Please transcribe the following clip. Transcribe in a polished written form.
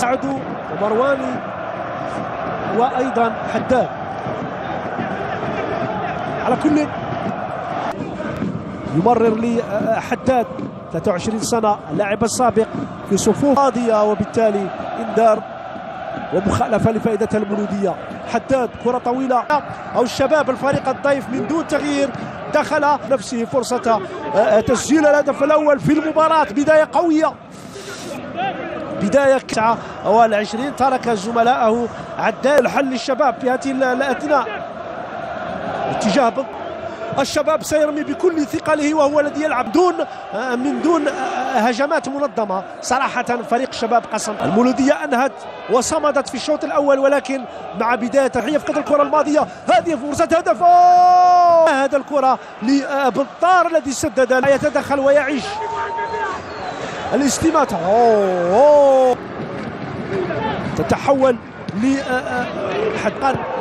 سعدو ومرواني وأيضا حداد. على كل يمرر لي حداد 23 سنة اللاعب السابق في صفوف قاضية، وبالتالي انذار ومخالفة لفائدة المولودية. حداد كرة طويلة أو الشباب الفريق الضيف من دون تغيير دخل نفسه فرصة تسجيل الهدف الأول في المباراة. بداية قوية، بداية 29 ترك زملائه عدال حل الشباب في هذه الأثناء. اتجاه الشباب سيرمي بكل ثقله وهو الذي يلعب من دون هجمات منظمة. صراحة فريق الشباب قسم. المولودية أنهت وصمدت في الشوط الأول، ولكن مع بداية تحية في الكرة الماضية هذه فرصة هدف. هذا الكرة لبطار الذي سدد، يتدخل ويعيش الاستماتة. تتحول لحداد